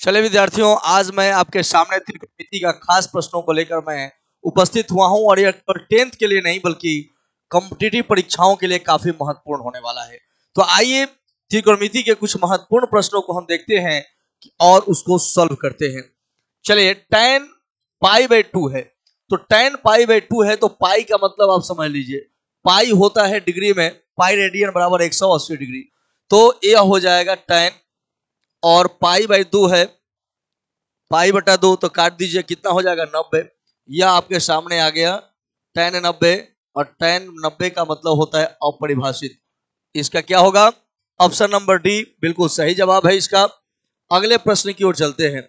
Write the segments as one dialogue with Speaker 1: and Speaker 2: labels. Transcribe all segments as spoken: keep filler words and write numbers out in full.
Speaker 1: चले विद्यार्थियों, आज मैं आपके सामने त्रिकोणमिति का खास प्रश्नों को लेकर मैं उपस्थित हुआ हूं और यह टेंथ के लिए नहीं बल्कि कॉम्पिटिटिव परीक्षाओं के लिए काफी महत्वपूर्ण होने वाला है। तो आइए त्रिकोणमिति के कुछ महत्वपूर्ण प्रश्नों को हम देखते हैं और उसको सॉल्व करते हैं। चलिए, टेन पाई बाई टू है, तो टेन पाई बाई टू है तो पाई का मतलब आप समझ लीजिए, पाई होता है डिग्री में, पाई रेडियन बराबर एक सौ अस्सी डिग्री, तो यह हो जाएगा टेन, और पाई बाई दो है, पाई बटा दो तो काट दीजिए, कितना हो जाएगा नब्बे। यह आपके सामने आ गया टेन नब्बे, और टेन नब्बे का मतलब होता है अपरिभाषित। इसका क्या होगा? ऑप्शन नंबर डी बिल्कुल सही जवाब है इसका। अगले प्रश्न की ओर चलते हैं।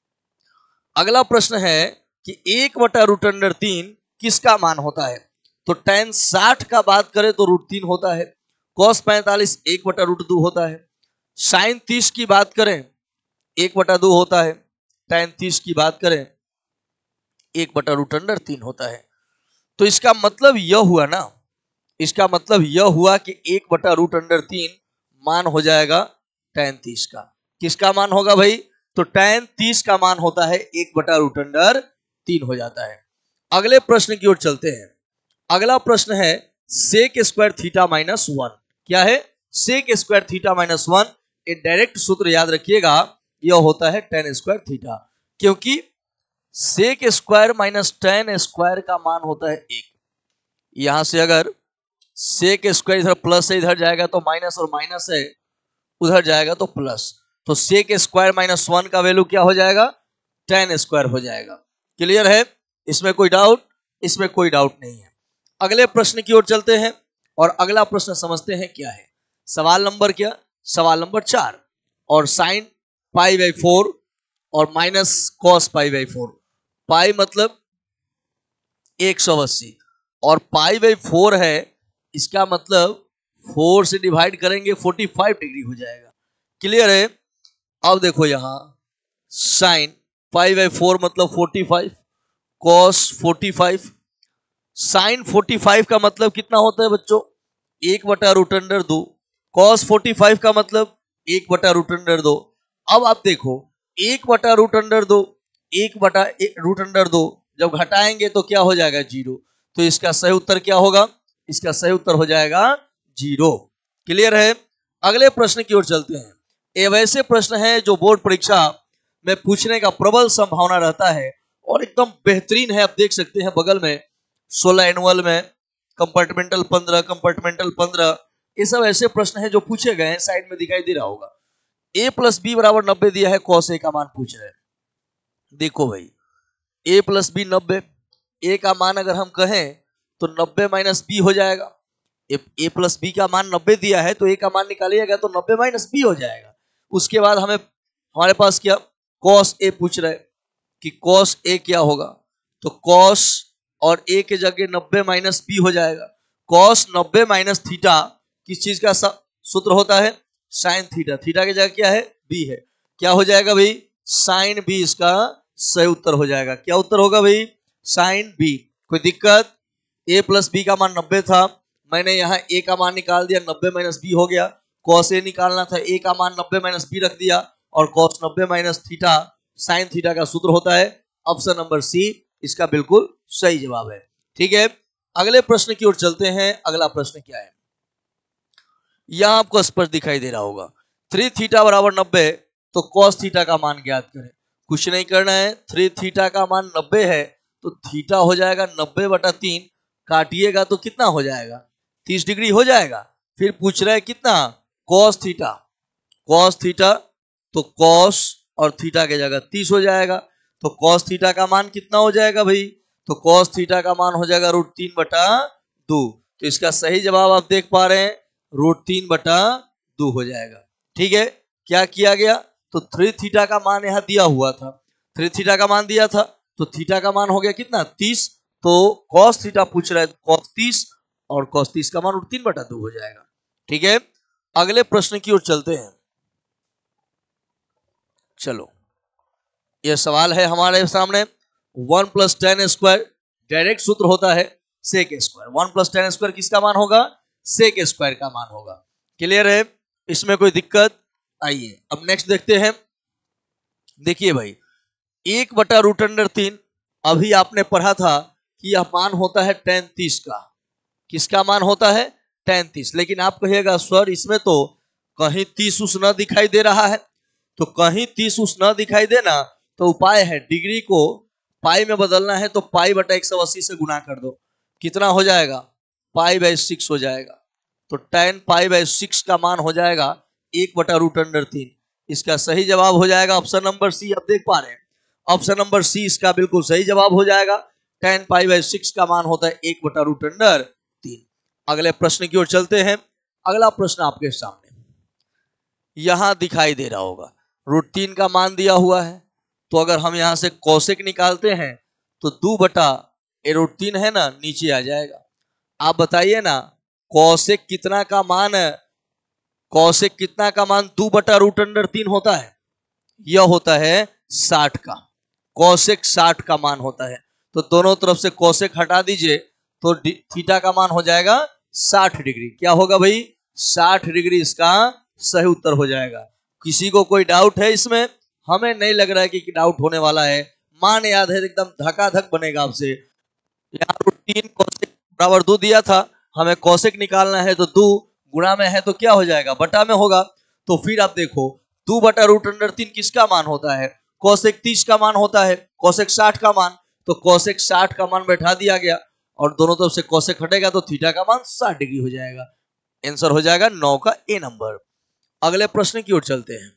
Speaker 1: अगला प्रश्न है कि एक बटा रूट अंडर तीन किसका मान होता है? तो टेन साठ का बात करें तो रूट तीन होता है, कॉस पैंतालीस एक बटा रूट दो होता है, साइन तीस की बात करें एक बटा दो होता है, टेन तीस की बात करें एक बटा रूट अंडर तीन होता है। तो इसका मतलब यह हुआ ना, इसका मतलब यह हुआ कि एक बटा रूट अंडर तीन मान हो जाएगा टेन तीस का। किसका मान होगा भाई? तो टेन तीस का मान होता है एक बटा रूट अंडर तीन हो जाता है। अगले प्रश्न की ओर चलते हैं। अगला प्रश्न है sec square theta minus one. क्या है? Sec square theta minus one. एक डायरेक्ट सूत्र याद रखिएगा, यह होता है टेन स्क्वायर थीटा, क्योंकि sec square minus tan square का मान होता है एक। यहां से अगर सेक स्क्वायर इधर प्लस है, इधर जाएगा तो माइनस, और माइनस है उधर जाएगा तो प्लस, तो सेक स्क्वायर माइनस वन का वैल्यू क्या हो जाएगा? टेन स्क्वायर हो जाएगा। क्लियर है? इसमें कोई डाउट? इसमें कोई डाउट नहीं है। अगले प्रश्न की ओर चलते हैं और अगला प्रश्न समझते हैं क्या है। सवाल नंबर क्या? सवाल नंबर चार। और साइन पाई बाई फोर और minus cos pi by four. Pi मतलब एक सौ अस्सी और पाई बाई फोर है, इसका मतलब फोर से डिवाइड करेंगे पैंतालीस डिग्री हो जाएगा। क्लियर है? अब देखो यहां साइन पाई बाई फोर मतलब पैंतालीस, कॉस पैंतालीस, साइन पैंतालीस का मतलब कितना होता है बच्चों? एक बटा रूट अंडर दो, कॉस पैंतालीस का मतलब एक बटा रूट अंडर दो। अब आप देखो, एक बटा रूट अंडर दो, एक बटा रूट अंडर दो जब घटाएंगे तो क्या हो जाएगा? जीरो। तो इसका सही उत्तर क्या होगा? इसका सही उत्तर हो जाएगा जीरो। क्लियर है? अगले प्रश्न की ओर चलते हैं। ये वैसे प्रश्न है जो बोर्ड परीक्षा में पूछने का प्रबल संभावना रहता है और एकदम बेहतरीन है। आप देख सकते हैं बगल में सोलह एनुअल में कंपार्टमेंटल पंद्रह, कंपार्टमेंटल पंद्रह, ये सब ऐसे प्रश्न है जो पूछे गए हैं। साइड में दिखाई दे रहा होगा ए प्लस बी बराबर नब्बे दिया है, कॉस ए का मान पूछ रहे हैं। देखो भाई, ए प्लस बी नब्बे, ए का मान अगर हम कहें तो नब्बे माइनस बी हो जाएगा। ए प्लस बी का मान नब्बे दिया है तो ए का मान निकालिएगा तो नब्बे माइनस बी हो जाएगा। उसके बाद हमें हमारे पास क्या? कॉस ए पूछ रहे कि कॉस ए क्या होगा, तो कॉस और ए के जगह नब्बे माइनस बी हो जाएगा। कॉस नब्बे माइनस थीटा किस चीज का सूत्र होता है? Sine theta. थीटा की जगह क्या है? बी है। क्या हो जाएगा भाई? साइन बी इसका सही उत्तर हो जाएगा। क्या उत्तर होगा भाई? Sine B. कोई दिक्कत? ए प्लस बी का मान नब्बे था, मैंने यहाँ ए का मान निकाल दिया, नब्बे माइनस बी हो गया। कॉस ए निकालना था, ए का मान नब्बे माइनस बी रख दिया, और कॉस नब्बे माइनस थीटा साइन थीटा का सूत्र होता है। ऑप्शन नंबर सी इसका बिल्कुल सही जवाब है। ठीक है, अगले प्रश्न की ओर चलते हैं। अगला प्रश्न क्या है? यहां आपको स्पष्ट दिखाई दे रहा होगा, थ्री थीटा बराबर नब्बे, तो कॉस थीटा का मान ज्ञात करें। कुछ नहीं करना है, थ्री थीटा का मान नब्बे है तो थीटा हो जाएगा नब्बे बटा तीन, काटिएगा तो कितना हो जाएगा? तीस डिग्री हो जाएगा। फिर पूछ रहा है कितना? Cos theta. कॉस थीटा तो कॉस और थीटा के जगह तीस हो जाएगा, तो कॉस थीटा का मान कितना हो जाएगा भाई? तो कॉस थीटा का मान हो जाएगा रूट तीन बटा दो। तो इसका सही जवाब आप देख पा रहे हैं, रूट तीन बटा दो हो जाएगा। ठीक है, क्या किया गया? तो थ्री थीटा का मान यहां दिया हुआ था, थ्री थीटा का मान दिया था, तो थीटा का मान हो गया कितना? तीस। तो कॉस थीटा पूछ रहा है, कॉस तीस, और कॉस तीस का मान रूट तीन बटा दो हो जाएगा। ठीक है, अगले प्रश्न की ओर चलते हैं। चलो, यह सवाल है हमारे सामने, one plus tan square direct सूत्र होता है sec square. One plus tan square किसका मान होगा? सेक स्क्वायर का मान होगा। क्लियर है? इसमें कोई दिक्कत? आइए अब नेक्स्ट देखते हैं। देखिए भाई, एक बटा रूट अंडर तीन, अभी आपने पढ़ा था कि यह मान होता है टेन तीस का। किसका मान होता है? टेन तीस। लेकिन आप कहिएगा सर इसमें तो कहीं तीस उस न दिखाई दे रहा है। तो कहीं तीस उस न दिखाई देना तो उपाय है, डिग्री को पाई में बदलना है तो पाई बटा एक सौ अस्सी से गुना कर दो। कितना हो जाएगा? पाई बाई सिक्स हो जाएगा। तो टेन पाई बाई सिक्स का मान हो जाएगा एक बटा रूट अंडर तीन। इसका सही जवाब हो जाएगा ऑप्शन नंबर सी। आप देख पा रहे हैं, ऑप्शन नंबर सी इसका बिल्कुल सही जवाब हो जाएगा। टेन पाई बाई सिक्स का मान होता है एक बटा रूट अंडर तीन। अगले प्रश्न की ओर चलते हैं। अगला प्रश्न आपके सामने यहां दिखाई दे रहा होगा, रूट तीन का मान दिया हुआ है। तो अगर हम यहां से कौशिक निकालते हैं तो दो बटा ए रूट तीन है ना, नीचे आ जाएगा। आप बताइए ना, कौशिक कितना का मान है? कौशिक कितना का मान दो बटा रूट अंडर तीन होता है? यह होता है साठ का। कौशिक साठ का मान होता है। तो दोनों तरफ से कौशिक हटा दीजिए तो थीटा का मान हो जाएगा साठ डिग्री। क्या होगा भाई? साठ डिग्री इसका सही उत्तर हो जाएगा। किसी को कोई डाउट है इसमें? हमें नहीं लग रहा है कि डाउट होने वाला है। मान याद है, एकदम धकाधक बनेगा आपसे। यहाँ रूट तीन कौशिक बराबर दो दिया था, हमें कौशिक निकालना है तो दो गुणा में है तो क्या हो जाएगा? बटा में होगा। तो फिर आप देखो, दो बटा रूट अंडर तीन किसका मान होता है? कौशिक तीस का मान होता है, कौशिक साठ का मान। तो कौशिक साठ का मान बैठा दिया गया और दोनों तरफ से कौशिक हटेगा तो थीटा का मान साठ डिग्री हो जाएगा। आंसर हो जाएगा नौ का ए नंबर। अगले प्रश्न की ओर चलते हैं।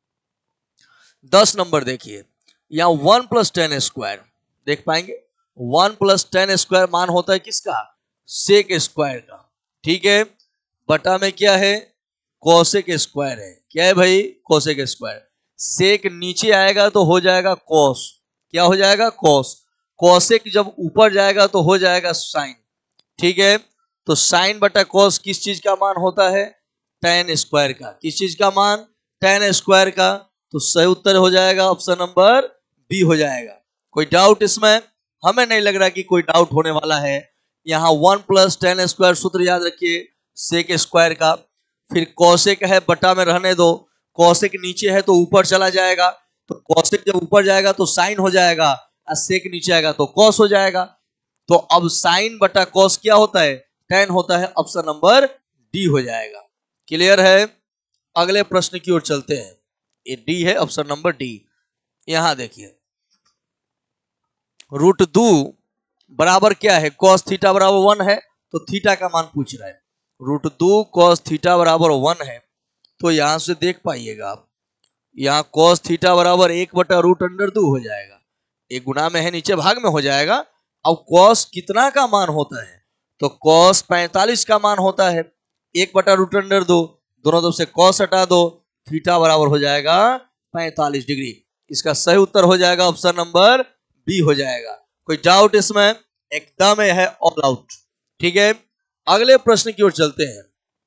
Speaker 1: दस नंबर देखिए, यहां वन प्लस टेन स्क्वायर देख पाएंगे। वन प्लस टेन स्क्वायर मान होता है किसका? सेक स्क्वायर का। ठीक है, बटा में क्या है? कौशिक स्क्वायर है। क्या है भाई? Cosec square. सेक नीचे आएगा तो हो जाएगा कॉस। क्या हो जाएगा? कॉस। कौशिक जब ऊपर जाएगा तो हो जाएगा साइन। ठीक है, तो साइन बटा कॉस किस चीज का मान होता है? टेन स्क्वायर का। किस चीज का मान? टेन स्क्वायर का। तो सही उत्तर हो जाएगा ऑप्शन नंबर बी हो जाएगा। कोई डाउट इसमें? हमें नहीं लग रहा कि कोई डाउट होने वाला है। यहाँ वन प्लस टेन स्क्वायर सूत्र याद रखिए सेक स्क्वायर का। फिर कौशिक है, बटा में रहने दो। कौशिक नीचे है तो ऊपर चला जाएगा, तो कौशिक जब ऊपर जाएगा तो साइन हो जाएगा और सेक नीचे आएगा तो कॉस हो जाएगा। तो अब साइन बटा कॉस क्या होता है? टेन होता है। ऑप्शन नंबर डी हो जाएगा। क्लियर है? अगले प्रश्न की ओर चलते हैं। ये डी है, ऑप्शन नंबर डी। यहां देखिए, रूट दो बराबर क्या है? कॉस थीटा बराबर वन है, तो थीटा का मान पूछ रहा है। रूट दो कॉस थीटा बराबर वन है, तो यहां से देख पाइएगा आप, यहाँ कॉस थीटा बराबर एक बटा रूट अंडर दो हो जाएगा। एक गुना में है, नीचे भाग में हो जाएगा। अब कॉस कितना का मान होता है? तो कॉस पैंतालीस का मान होता है। एक बटा रूट अंडर दो, दोनों तरफ से कॉस हटा दो, थीटा बराबर हो जाएगा पैंतालीस डिग्री। इसका सही उत्तर हो जाएगा ऑप्शन नंबर बी हो जाएगा। कोई डाउट इसमें? एकदम है ऑल आउट। ठीक है, अगले प्रश्न की ओर चलते हैं।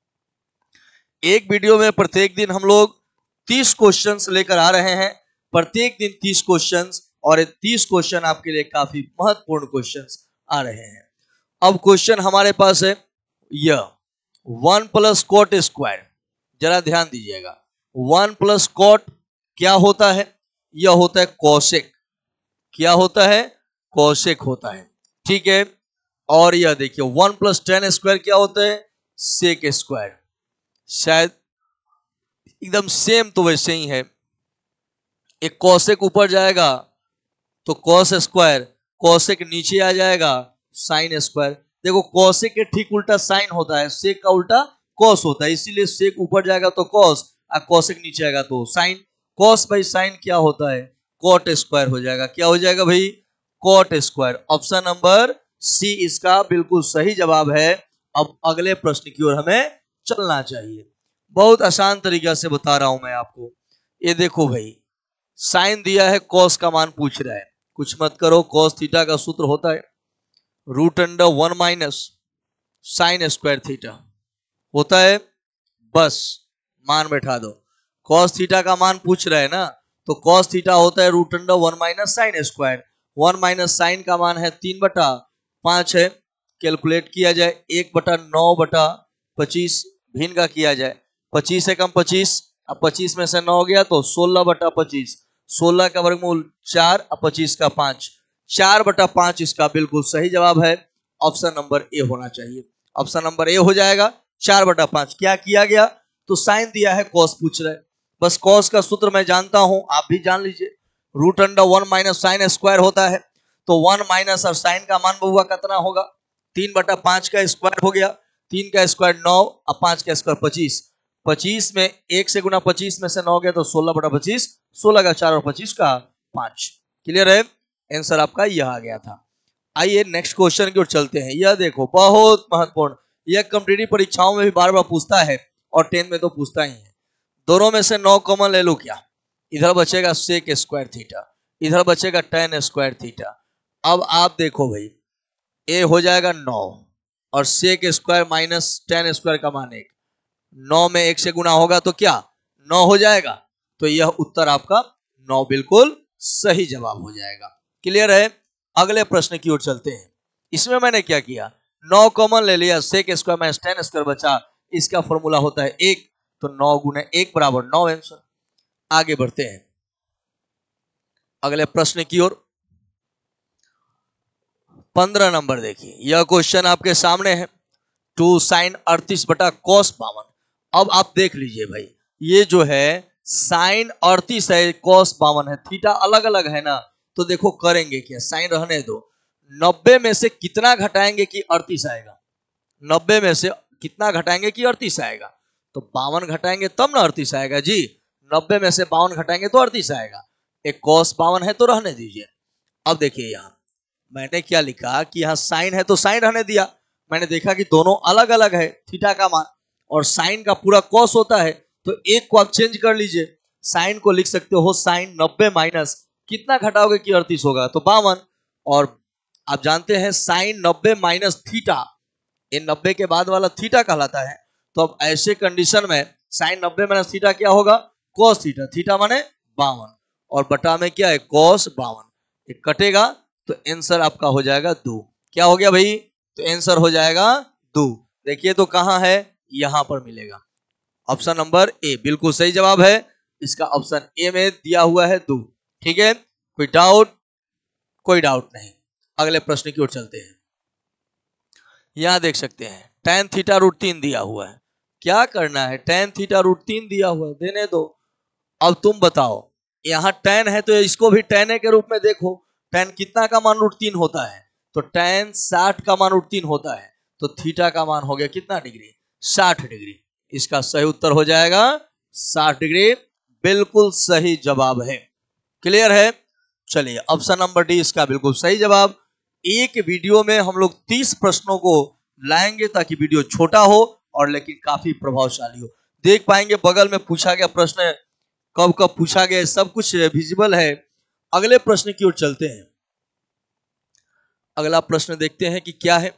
Speaker 1: एक वीडियो में प्रत्येक दिन हम लोग तीस क्वेश्चंस लेकर आ रहे हैं। प्रत्येक दिन तीस क्वेश्चंस, और तीस क्वेश्चन आपके लिए काफी महत्वपूर्ण क्वेश्चंस आ रहे हैं। अब क्वेश्चन हमारे पास है यह वन प्लस कॉट स्क्वायर। जरा ध्यान दीजिएगा, वन प्लस कॉट क्या होता है? यह होता है कौशिक। क्या होता है? कौशिक होता है। ठीक है, और यह देखिए वन प्लस टेन स्क्वायर क्या होता है? Sec square. शायद एकदम सेम तो वैसे ही है। एक कौशिक ऊपर जाएगा तो कॉस स्क्वायर, कौशिक नीचे आ जाएगा साइन स्क्वायर। देखो कौशिक के ठीक उल्टा साइन होता है, सेक का उल्टा कॉस होता है, इसीलिए सेक ऊपर जाएगा तो कॉस और कौशिक नीचे आएगा तो साइन। कॉस बाई साइन क्या होता है? कॉट स्क्वायर हो जाएगा। क्या हो जाएगा भाई? Cot square. Option number C इसका बिल्कुल सही जवाब है। अब अगले प्रश्न की ओर हमें चलना चाहिए। बहुत आसान तरीके से बता रहा हूं मैं आपको। ये देखो भाई, साइन दिया है, कॉस का मान पूछ रहा है। कुछ मत करो, कॉस थीटा का सूत्र होता है root under one minus sine square theta होता है। बस मान बैठा दो। कॉस थीटा का मान पूछ रहा है ना, तो कॉस थीटा होता है root under one minus sine square. One minus sine का मान है तीन बटा पांच है। कैलकुलेट किया जाए, एक बटा नौ बटा पच्चीस भिन्न का किया जाए। पच्चीस एकम पच्चीस, अब पच्चीस में से नौ गया तो सोलह बटा पच्चीस। सोलह का वर्गमूल चार और पच्चीस का पांच, चार बटा पांच इसका बिल्कुल सही जवाब है। ऑप्शन नंबर ए होना चाहिए। ऑप्शन नंबर ए हो जाएगा चार बटा पांच। क्या किया गया, तो साइन दिया है, कॉस पूछ रहे, बस कॉस का सूत्र मैं जानता हूं, आप भी जान लीजिए, root under one minus sine square होता है। तो वन माइनस और साइन का मान बउआ कितना होगा, तीन बटा पांच का स्क्वायर हो गया, तीन का स्क्वायर नौ और पांच का स्क्वायर पच्चीस, पच्चीस में एक से गुना पच्चीस में से नौ गया तो सोलह बटा पच्चीस, सोलह का चार और पच्चीस का पांच। क्लियर है, आंसर आपका यह आ गया था। आइए नेक्स्ट क्वेश्चन की ओर चलते हैं। यह देखो बहुत महत्वपूर्ण, यह कॉम्पिटिटिव परीक्षाओं में भी बार बार पूछता है और टेन में तो पूछता ही है। दोनों में से नौ कॉमन ले लो, क्या इधर बचेगा सेक स्क्वायर थीटा, इधर बचेगा टेन स्क्वायर थीटा। अब आप देखो भाई, ए हो जाएगा नौ और sec square minus tan square का मान एक, नौ में एक से गुना होगा तो क्या नौ हो जाएगा, तो यह उत्तर आपका नौ बिल्कुल सही जवाब हो जाएगा। क्लियर है, अगले प्रश्न की ओर चलते हैं। इसमें मैंने क्या किया, नौ कॉमन ले लिया, sec square minus tan square बचा, इसका फॉर्मूला होता है एक, तो नौ गुने एक बराबर नौ आंसर। आगे बढ़ते हैं अगले प्रश्न की ओर। पंद्रह नंबर देखिए, यह क्वेश्चन आपके सामने है, टू साइन अड़तीस बटा कॉस बावन। अब आप देख लीजिए भाई, ये जो है साइन अड़तीस है, कॉस बावन है, थीटा अलग अलग है ना, तो देखो करेंगे क्या, साइन रहने दो, नब्बे में से कितना घटाएंगे कि अड़तीस आएगा, नब्बे में से कितना घटाएंगे कि अड़तीस आएगा, तो बावन घटाएंगे तब ना अड़तीस आएगा जी, नब्बे में से बावन घटाएंगे तो अड़तीस आएगा, एक कॉस बावन है तो रहने दीजिए। अब देखिए यहां मैंने क्या लिखा कि यहां साइन है तो साइन रहने दिया, मैंने देखा कि दोनों अलग अलग है थीटा का मान, और साइन का पूरा कॉस होता है, तो एक को आप चेंज कर लीजिए, साइन को लिख सकते हो साइन नब्बे माइनस कितना घटाओगे कि अड़तीस होगा तो बावन, और आप जानते हैं साइन नब्बे माइनस थीटा, ये नब्बे के बाद वाला थीटा कहलाता है। तो अब ऐसे कंडीशन में साइन नब्बे माइनस थीटा क्या होगा, कॉस थीटा, थीटा माने बावन, और बटा में क्या है कॉस बावन, ये कटेगा तो आंसर आपका हो जाएगा दो। क्या हो गया भाई, तो आंसर हो जाएगा दो। देखिए तो कहां है, यहां पर मिलेगा, ऑप्शन नंबर ए बिल्कुल सही जवाब है, इसका ऑप्शन ए में दिया हुआ है दो। ठीक है, कोई डाउट, कोई डाउट नहीं। अगले प्रश्न की ओर चलते हैं। यहां देख सकते हैं tan थीटा रूट तीन दिया हुआ है, क्या करना है, tan थीटा रूट तीन दिया हुआ है, देने दो। अब तुम बताओ, यहां tan है तो इसको भी tan ए के रूप में देखो, tan कितना का मान रूट तीन होता है, तो tan साठ का मान रूट तीन होता है, तो थीटा का मान हो गया कितना डिग्री, साठ डिग्री। इसका सही उत्तर हो जाएगा साठ डिग्री, बिल्कुल सही जवाब है। क्लियर है, चलिए ऑप्शन नंबर डी इसका बिल्कुल सही जवाब। एक वीडियो में हम लोग तीस प्रश्नों को लाएंगे ताकि वीडियो छोटा हो और लेकिन काफी प्रभावशाली हो। देख पाएंगे बगल में पूछा गया प्रश्न कब कब पूछा गया, सब कुछ विजिबल है। अगले प्रश्न की ओर चलते हैं। अगला प्रश्न देखते हैं कि क्या है।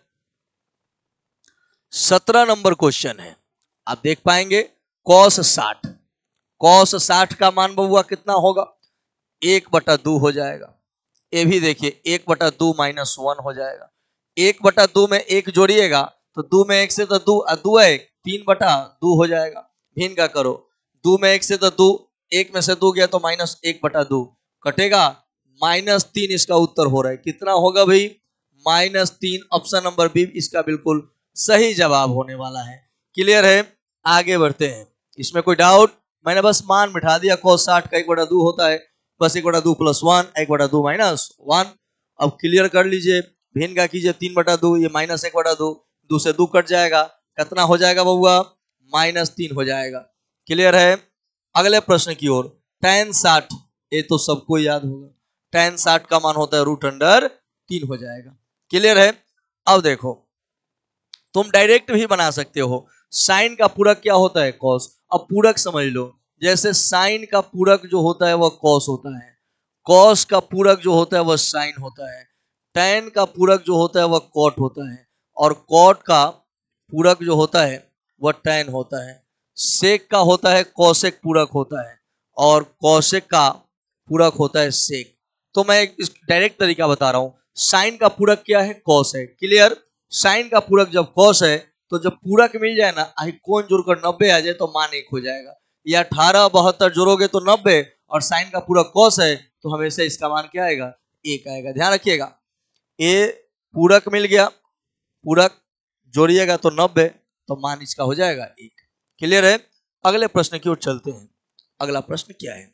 Speaker 1: सत्रह नंबर क्वेश्चन है, आप देख पाएंगे कॉस साठ, कॉस साठ का मान बउआ कितना होगा, एक बटा दो हो जाएगा। ये भी देखिए एक बटा दो माइनस वन हो जाएगा, एक बटा दो में एक जोड़िएगा तो दो में एक से तो दो, दो है तीन बटा दो हो जाएगा, भिन्न का करो, दो में एक से तो दो, एक में से दो गया तो माइनस एक बटा दो कटेगा, माइनस तीन इसका उत्तर हो रहा है। कितना होगा भाई, माइनस तीन, ऑप्शन नंबर बी इसका बिल्कुल सही जवाब होने वाला है। क्लियर है, आगे बढ़ते हैं। इसमें कोई डाउट, मैंने बस मान बिठा दिया, कॉस साठ का एक बटा दो होता है, बस एक बटा दो प्लस वन, एक बटा दो माइनस वन। अब क्लियर कर लीजिए, भिन्न का कीजिए, तीन बटा दो, ये माइनस एक बटा दो, दो से दो कट जाएगा, कितना हो जाएगा बउआ, माइनस तीन हो जाएगा। क्लियर है, अगले प्रश्न की ओर। tan साठ, ये तो सबको याद होगा, tan साठ का मान होता है रूट अंडर तीन हो जाएगा। क्लियर है, अब देखो तुम डायरेक्ट भी बना सकते हो, साइन का पूरक क्या होता है कॉस, अब पूरक समझ लो, जैसे साइन का पूरक जो होता है वह कॉस होता है, कॉस का पूरक जो होता है वह साइन होता है, tan का पूरक जो होता है वह कॉट होता है, और कॉट का पूरक जो होता है वह tan होता है, सेक का होता है कॉसेक पूरक होता है, और कॉसेक का पूरक होता है सेक। तो मैं इस डायरेक्ट तरीका बता रहा हूं, साइन का पूरक क्या है कॉस है। क्लियर, साइन का पूरक जब कॉस है तो जब पूरक मिल जाए ना, कोण जोड़कर नब्बे आ जाए तो मान एक हो जाएगा, या अठारह बहत्तर जोड़ोगे तो नब्बे और साइन का पूरक कॉस है तो हमेशा इसका मान क्या आएगा, एक आएगा। ध्यान रखिएगा, ए पूरक मिल गया, पूरक जोड़िएगा तो नब्बे, तो मान इसका हो जाएगा एक। क्लियर है? अगले प्रश्न की ओर चलते हैं। अगला प्रश्न क्या है,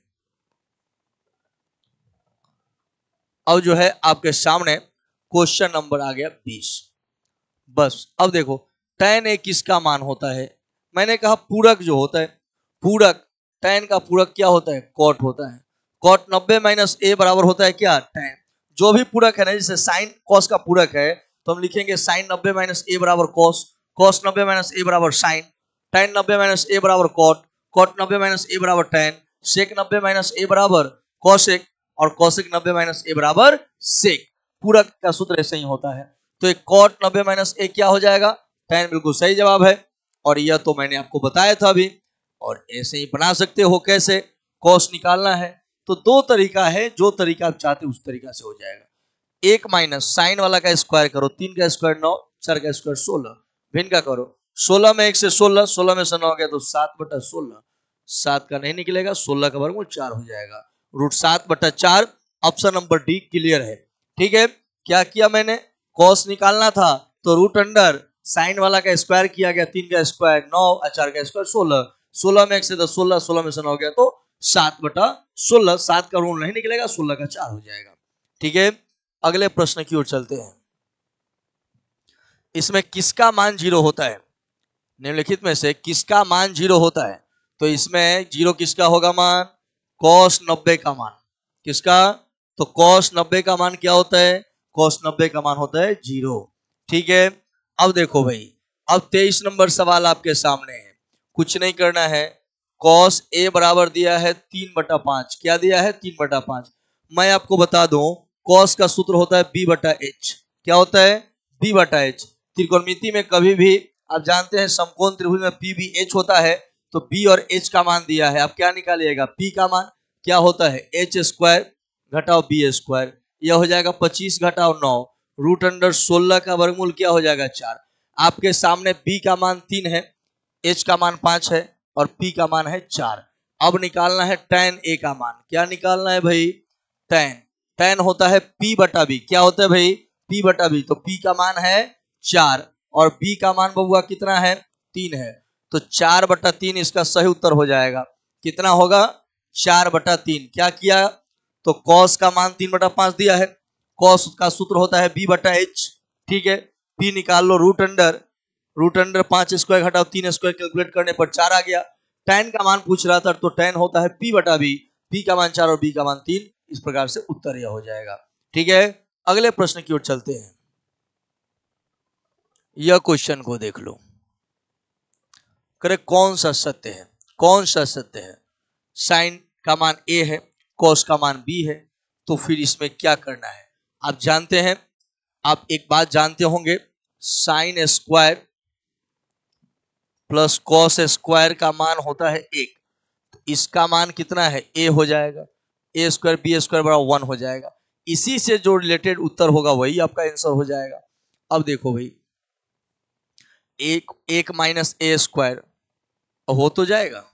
Speaker 1: अब जो है आपके सामने क्वेश्चन नंबर आ गया बीस। बस अब देखो tan ए किसका मान होता है, मैंने कहा पूरक जो होता है, पूरक tan का पूरक क्या होता है, कॉट होता है। कॉट नब्बे माइनस ए बराबर होता है क्या, tan। जो भी पूरक है ना, जैसे साइन कॉस का पूरक है तो हम लिखेंगे साइन नब्बे माइनस ए बराबर कॉस, कॉस नब्बे माइनस ए बराबर साइन, tan नब्बे माइनस ए बराबर कॉट, कॉट नब्बे माइनस ए बराबर tan, सेक नब्बे माइनस ए बराबर कॉसेक, और कॉसेक नब्बे माइनस ए बराबर सेक। पूरक का सूत्र ऐसे ही होता है। तो एक कॉट नब्बे माइनस ए क्या हो जाएगा, tan। बिल्कुल सही जवाब है, और यह तो मैंने आपको बताया था अभी। और ऐसे ही बना सकते हो, कैसे, कॉस निकालना है तो दो तरीका है, जो तरीका आप चाहते उस तरीका से हो जाएगा। एक माइनस साइन वाला का स्क्वायर करो, तीन का स्क्वायर नौ, चार का स्क्वायर सोलह, भिन्न का करो, सोलह में एक से सोलह, सोलह में से नौ गया तो सात बटा सोलह, सात का नहीं निकलेगा, सोलह का वर्गमूल चार हो जाएगा, रूट सात बटा चार। ऑप्शन नंबर डी क्लियर है। ठीक है, क्या किया मैंने, कॉस निकालना था तो रूट अंडर साइन वाला का स्क्वायर किया गया, तीन का स्क्वायर नौ, चार का स्क्वायर सोलह, सोलह में एक से दस सोलह, सोलह में से नौ गया तो सात बटा सोलह, सात का रूट नहीं निकलेगा, सोलह का चार हो जाएगा। ठीक है, अगले प्रश्न की ओर चलते हैं। इसमें किसका मान जीरो होता है, निम्नलिखित में से किसका मान जीरो होता है, तो इसमें जीरो किसका होगा मान, कॉस नब्बे का मान। किसका, तो कॉस नब्बे का मान क्या होता है, कॉस नब्बे का मान होता है जीरो। ठीक है, अब देखो भाई, अब तेईस नंबर सवाल आपके सामने है, कुछ नहीं करना है, कॉस ए बराबर दिया है तीन बटा पांच, क्या दिया है, तीन बटा पांच। मैं आपको बता दूं, कॉस का सूत्र होता है बी बटा एच, क्या होता है, बी बटा एच। त्रिकोणमिति में कभी भी आप जानते हैं समकोण त्रिभुज में पी बी एच होता है, तो बी और एच का मान दिया है, आप क्या निकालिएगा, पी का मान क्या होता है, एच स्क्वायर घटाओ बी स्क्वायर, यह हो जाएगा पच्चीस घटाओ नौ, रूट अंडर सोलह का वर्गमूल क्या हो जाएगा, चार। आपके सामने बी का मान तीन है, एच का मान पांच है और पी का मान है चार। अब निकालना है tan ए का मान, क्या निकालना है भाई, tan। tan होता है p बटा बी, क्या होता है भाई, p बटा बी, तो p का मान है चार और b का मान बबुआ कितना है, तीन है, तो चार बटा तीन इसका सही उत्तर हो जाएगा। कितना होगा, चार बटा तीन। क्या किया, तो cos का मान तीन बटा पांच दिया है, cos का सूत्र होता है b बटा एच। ठीक है, p निकाल लो, रूट अंडर रूट अंडर पांच स्क्वायर घटाओ तीन स्क्वायर, कैलकुलेट करने पर चार आ गया। tan का मान पूछ रहा था तो tan होता है p बटा b, p का मान चार और b का मान तीन, इस प्रकार से उत्तर यह हो जाएगा। ठीक है, अगले प्रश्न की ओर चलते हैं। यह क्वेश्चन को देख लो, करे कौन सा सत्य है, कौन सा सत्य है, साइन का मान a है, cos का मान b है, तो फिर इसमें क्या करना है। आप जानते हैं, आप एक बात जानते होंगे, sine square plus cos square का मान होता है एक, तो इसका मान कितना है, ए हो जाएगा, ए स्क्वायर बी स्क्वायर बराबर वन हो जाएगा। इसी से जो रिलेटेड उत्तर होगा वही आपका आंसर हो जाएगा। अब देखो भाई, एक एक माइनस ए स्क्वायर हो तो जाएगा,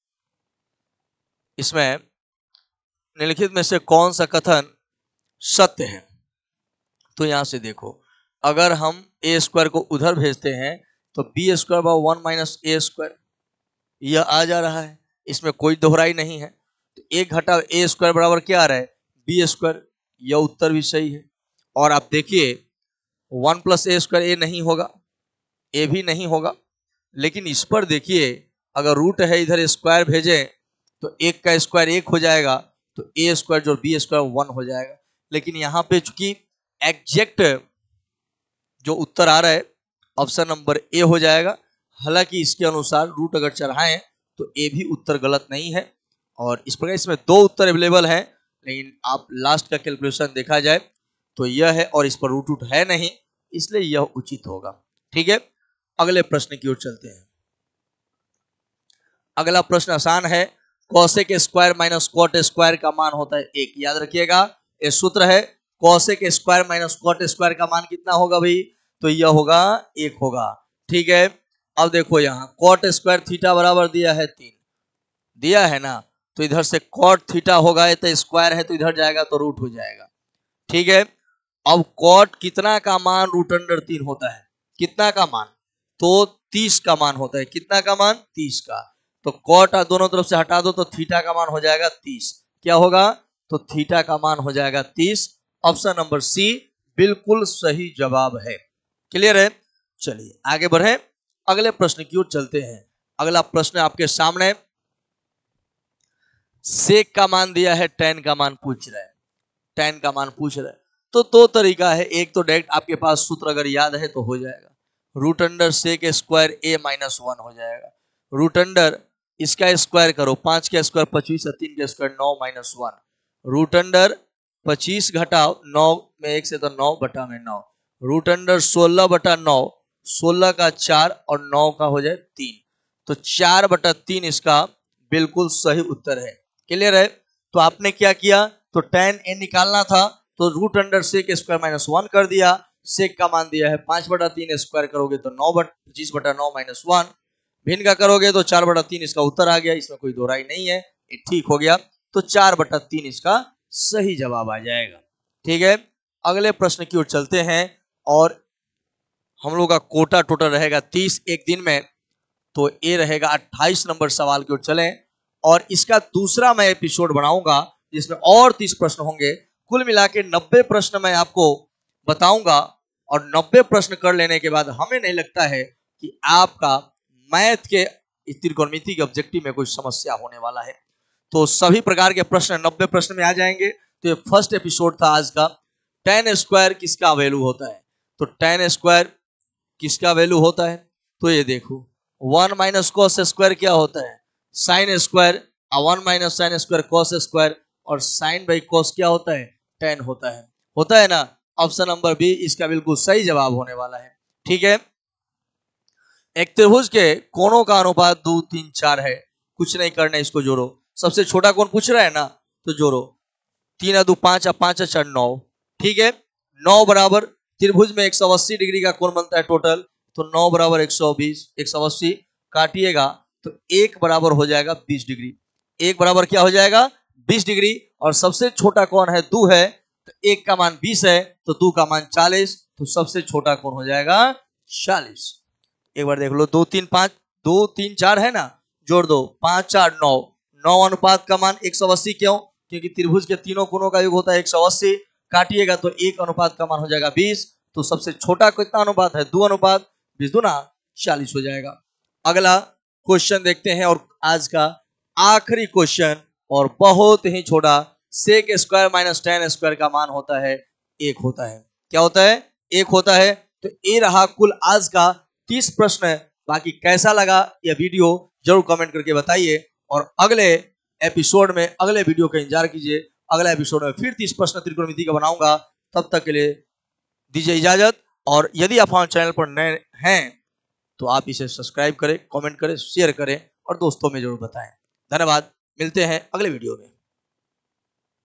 Speaker 1: इसमें निम्नलिखित में से कौन सा कथन सत्य है, तो यहां से देखो, अगर हम ए स्क्वायर को उधर भेजते हैं तो B square by one minus A square, यह आ जा रहा है, इसमें कोई दोहराई नहीं है, तो एक घटाओ ए स्क्वायर बराबर क्या आ रहा है, बी स्क्वायर, यह उत्तर भी सही है। और आप देखिए, one plus A square A नहीं होगा, ए भी नहीं होगा, लेकिन इस पर देखिए, अगर रूट है इधर स्क्वायर भेजें तो एक का स्क्वायर एक हो जाएगा, तो ए स्क्वायर जो बी स्क्वायर वन हो जाएगा। लेकिन यहाँ पे चूंकि एग्जैक्ट जो उत्तर आ रहा है ऑप्शन नंबर ए हो जाएगा, हालांकि इसके अनुसार रूट अगर चढ़ाएं तो ए भी उत्तर गलत नहीं है, और इस प्रकार इसमें दो उत्तर अवेलेबल हैं, लेकिन आप लास्ट का कैलकुलेशन देखा जाए तो यह है और इस पर रूट रूट है नहीं, इसलिए यह उचित होगा। ठीक है, अगले प्रश्न की ओर चलते हैं। अगला प्रश्न आसान है, cosec square minus cot square का मान होता है एक, याद रखिएगा ये सूत्र है, cosec square minus cot square का मान कितना होगा भाई, तो यह होगा एक होगा। ठीक है, अब देखो यहाँ कॉट स्क्वायर थीटा बराबर दिया है तीन, दिया है ना, तो इधर से कॉट थीटा होगा, ये तो स्क्वायर है तो इधर जाएगा तो रूट हो जाएगा। ठीक है, अब कॉट कितना का मान रूट अंडर तीन होता है, कितना का मान, तो तीस का मान होता है। कितना का मान, तीस का। तो कॉट दोनों तरफ से हटा दो तो थीटा का मान हो जाएगा तीस। क्या होगा, तो थीटा का मान हो जाएगा तीस। ऑप्शन नंबर सी बिल्कुल सही जवाब है। क्लियर है, चलिए आगे बढ़े, अगले प्रश्न की ओर चलते हैं। अगला प्रश्न आपके सामने, सेक का मान दिया है, टेन का मान पूछ रहा है, टेन का मान पूछ रहा है। तो दो तरीका है, एक तो डायरेक्ट आपके पास सूत्र अगर याद है तो हो जाएगा, root under sec square A minus one हो जाएगा। रूट अंडर इसका स्क्वायर करो, पांच का स्क्वायर पच्चीस, तीन का स्क्वायर नौ माइनस वन। रूट अंडर पच्चीस घटाओ नौ में एक से तो नौ बटा में नौ। रूट अंडर सोलह बटा नौ, सोलह का चार और नौ का हो जाए तीन, तो चार बटा तीन इसका बिल्कुल सही उत्तर है। क्लियर है, तो आपने क्या किया, तो टेन ए निकालना था तो root under sec square minus one कर दिया। सेक का मान दिया है पांच बटा तीन, स्क्वायर करोगे तो नौ बटा पच्चीस बटा नौ माइनस वन, भिन्न का करोगे तो चार बटा तीन इसका उत्तर आ गया, इसमें कोई दो राय नहीं है, ये ठीक हो गया। तो चार बटा तीन इसका सही जवाब आ जाएगा। ठीक है, अगले प्रश्न की ओर चलते हैं, और हम लोग का कोटा टोटल रहेगा तीस एक दिन में, तो ये रहेगा अट्ठाईस नंबर सवाल की ओर चलें, और इसका दूसरा मैं एपिसोड बनाऊंगा जिसमें और तीस प्रश्न होंगे। कुल मिला के नब्बे प्रश्न मैं आपको बताऊंगा, और नब्बे प्रश्न कर लेने के बाद हमें नहीं लगता है कि आपका मैथ के त्रिकोणमिति के ऑब्जेक्टिव में कोई समस्या होने वाला है। तो सभी प्रकार के प्रश्न नब्बे प्रश्न में आ जाएंगे। तो ये फर्स्ट एपिसोड था आज का। टेन स्क्वायर किसका वैल्यू होता है, तो टेन स्क्वायर किसका वैल्यू होता है, तो ये देखो वन माइनस कॉस स्क्वायर क्या होता है, sine square, one minus sine square cos square, और साइन बाई कॉस क्या होता है, टेन होता है, होता है ना। ऑप्शन नंबर बी इसका बिल्कुल सही जवाब होने वाला है। ठीक है, एक त्रिभुज के कोणों का अनुपात दो तीन चार है, कुछ नहीं करना, इसको जोड़ो। सबसे छोटा कोण पूछ रहा है ना, तो जोड़ो, तीन दो पांच, पांच चार नौ। ठीक है, नौ बराबर त्रिभुज में एक सौ अस्सी डिग्री का कोण बनता है टोटल, तो नौ बराबर एक सौ बीस, एक सौ अस्सी काटिएगा तो एक बराबर हो जाएगा बीस डिग्री। एक बराबर क्या हो जाएगा, बीस डिग्री। और सबसे छोटा कोण है दो है, तो एक का मान बीस है तो दो का मान चालीस, तो सबसे छोटा कोण हो जाएगा चालीस। एक बार देख लो, दो तीन पांच, दो तीन चार है ना, जोड़ दो, पांच चार नौ, नौ अनुपात का मान एक सौ अस्सी, क्यों, क्योंकि त्रिभुज के तीनों कोणों का योग होता है एक सौ अस्सी, काटिएगा तो एक अनुपात का मान हो जाएगा बीस, तो सबसे छोटा कितना अनुपात है, दो अनुपात बीस, दूना चालीस हो जाएगा। अगला क्वेश्चन देखते हैं, और आज का आखिरी क्वेश्चन, और बहुत ही छोटा, sec square minus tan square का मान होता है एक होता है। क्या होता है, एक होता है। तो ये रहा कुल आज का तीस प्रश्न। बाकी कैसा लगा यह वीडियो जरूर कमेंट करके बताइए, और अगले एपिसोड में, अगले वीडियो का इंतजार कीजिए। अगला एपिसोड में फिर तीस प्रश्न त्रिकोणमिति का बनाऊंगा। तब तक के लिए दीजिए इजाजत, और यदि आप हमारे चैनल पर नए हैं तो आप इसे सब्सक्राइब करें, कमेंट करें, शेयर करें और दोस्तों में जरूर बताएं। धन्यवाद, मिलते हैं अगले वीडियो में।